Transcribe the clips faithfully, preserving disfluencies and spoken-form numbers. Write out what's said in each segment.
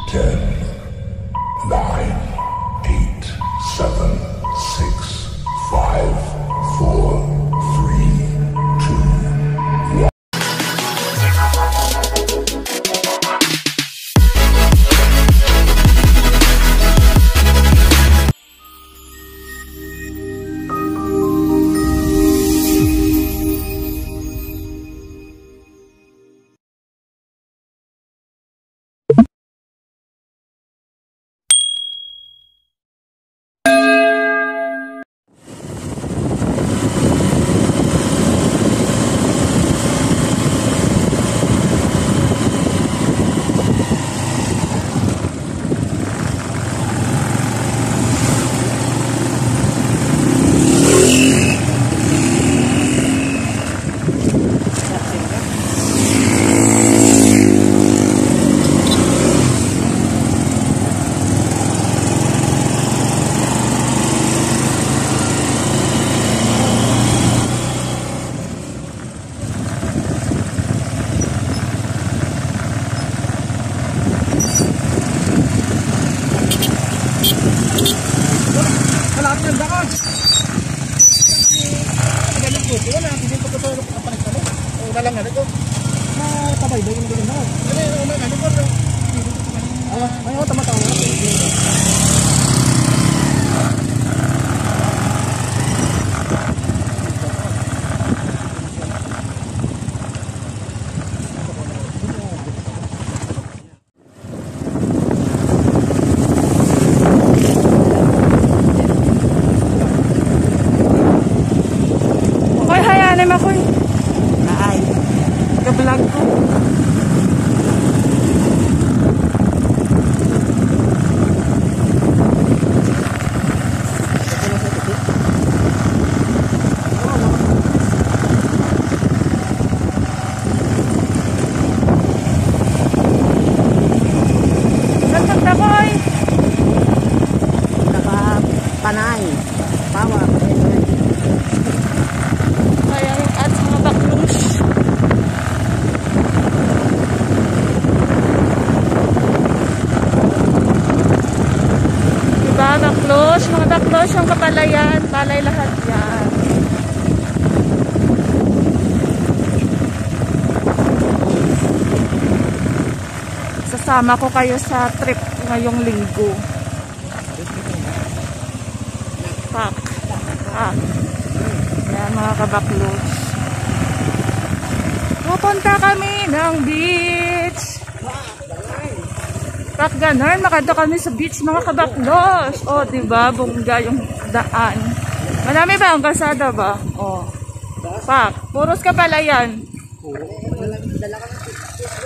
ten, nine, eight, seven, six, five, four, three, two, one. Panay, bawa, kaya at mga baklos. Diba, baklos? Mga baklos yung kapalayan, palay lahat yan. Sasama ko kayo sa trip ngayong linggo. Pak. Ah. Yan mga kabaklos. Pupunta kami ng beach. Pak ganun, makadto kami sa beach mga kabaklos. O, diba? Bongga yung daan. Marami ba ang kalsada ba? O. Pak, puros ka pala yan. dala ka ng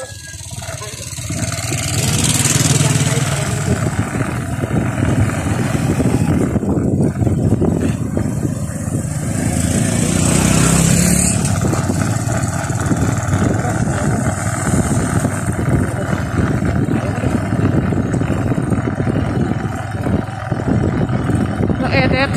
edit.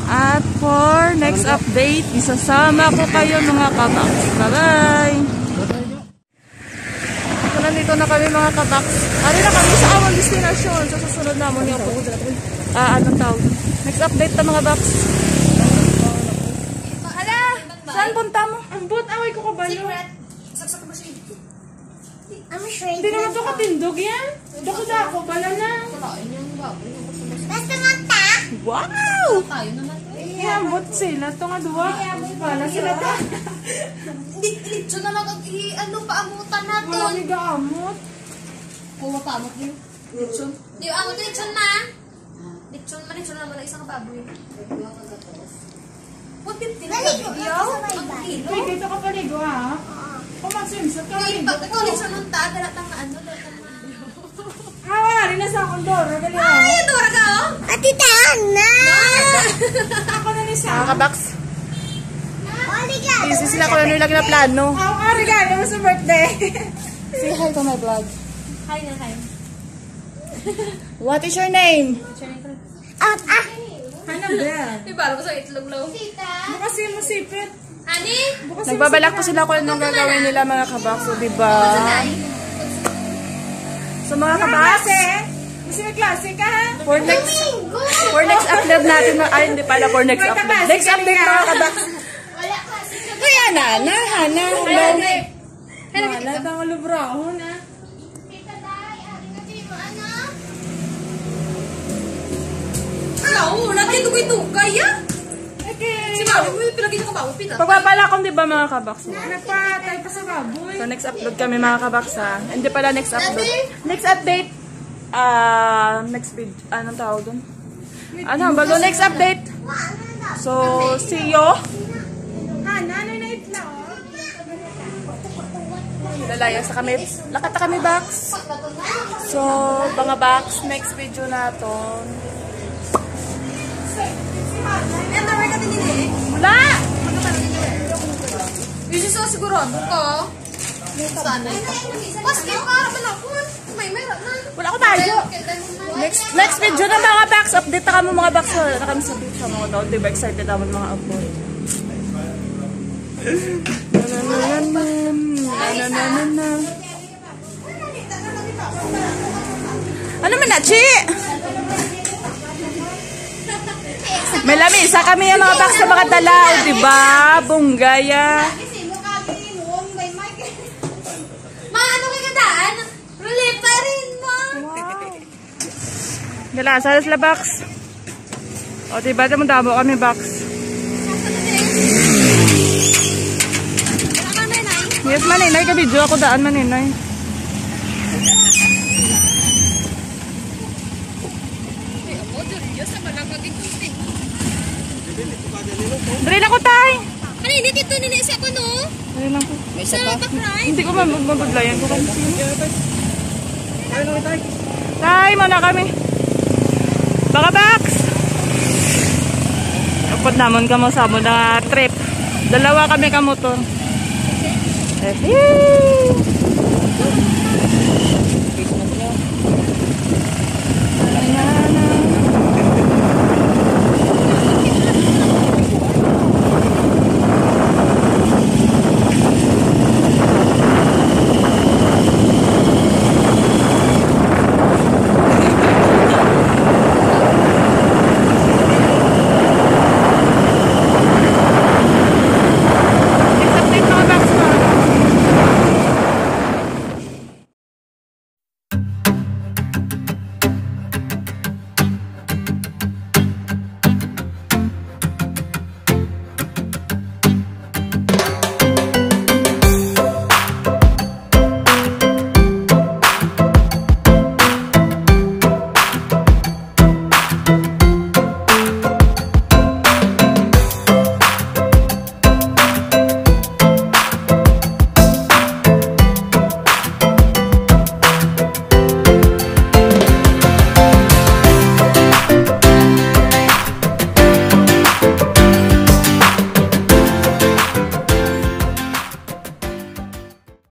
At for next update, isasama ko kayo mga kabaks. Bye-bye! So, nandito na kami mga kabaks. Ari na kami sa among destination. Sa susunod naman yung ah, anong tawag? Next update na mga baks. Hala! Saan punta mo? Ang boat, away ko kabayo. Saksak ba siya? I'm shrink. Hindi naman ito katindog yan. Dako-dako, bala na. Basta mata. Wow! Tayo naman. Iambot sila. Ito nga duwa. Bala sila ta. Hindi, ilitsyo naman ang i- ano, paamutan natin. Wala may gaamot. Kung mapaamot niyo. Litsyon. Di, amot litsyon na. Litsyon, malitsyon naman ang isang baboy. one fifty na Maligo. video. Ang kilo. Uy, dito ka paligo ha. Kung mag-swimsuit ka, Hindi, maligo pag ko. ikaw litsyon nung ta, dalatang na ano, dalatang na. Hawa, rin na sa akong door. Gali ako. Ay, Dora ka, oh! Ati Tana. Ako na ni sa. Mga kabaks. Oligado. Busy sila kung ano yung lagi na plano. Ang oh, regalo mo sa birthday. Say hi to my vlog. Hi na, hi. What is your name? Out ah. Hanang Bell. Di ba, alam mo sa itlog low? Bukas yung masipit. Honey? Nagbabalak po sila kung anong gagawin nila mga kabaks. So, diba? So, mga kabaks. Kasi may klase ka ha. For next, for next upload natin. Ay, hindi pala for next upload. Next update mga kabaks. Wala klase ka. Kuya, Nana, Hana, hello. Wala bang lubrahon ha. Tita Day, ari na di mo ano? Oo, natin ito ko ito. Kaya? Si Bawi mo yung pinagin ko Bawi, pita. Pagpapala kong diba mga kabaks? Nagpatay pa sa baboy. So, next upload kami mga kabaks ha. Hindi pala next upload. Next update. Ah, next video. Anong tawag dun? Ano, bago next update. So, see you. Ha, nanay na itla oh. Lalaya sa kami. Lakat na kami, Box. So, mga Box, next video na to. Yan, naway ka din eh. Wala! Yung so, siguro, ko. Sana. Paski, para malakon. May meron na. Wala ko tayo. Next next video na mga Box. Update na kami mga Box. Wala na kami sa beach sa mga daw. Diba excited naman mga upload. Ano man na, Chi? May lamisa kami yung mga Box sa mga dalaw, diba? Bunggaya. Ma, ano kay kadaan? Relief pa rin mo. Dala, sa sila Box. O, diba? Damo kami Box. Wala ka na, Nay. Yes, maninay ka video ako daan maninay. Ako, Diyos, sa malang magiging. Dali lang ko tay. Ano, hindi dito ninisi ako, no? Dali lang ko. Sa backline. Hindi ko mabaglayan ko kasi. Tay, muna kami. Baka Box. Kapag naman ka mo sa mo na trip. Dalawa kami ka motor. Eh,